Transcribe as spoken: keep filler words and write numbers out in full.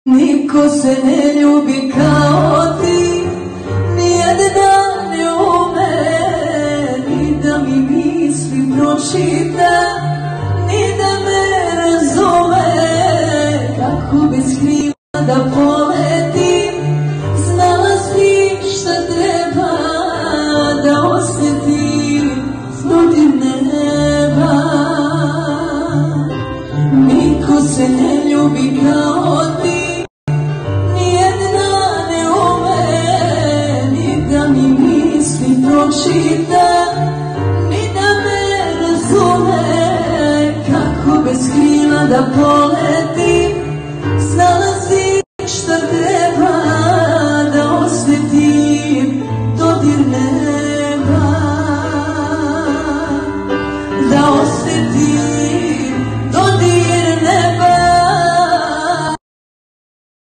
Niko se ne ljubi kao ti, nijedna ne ume ni da mi misli pročita, ni da me razume. Kako bez krila da poletim, znala si šta treba da osjetim dodir neba. Niko se ne ljubi kao ti, pročita, ni da me razume. Kako bez krila da poletim, znala si šta treba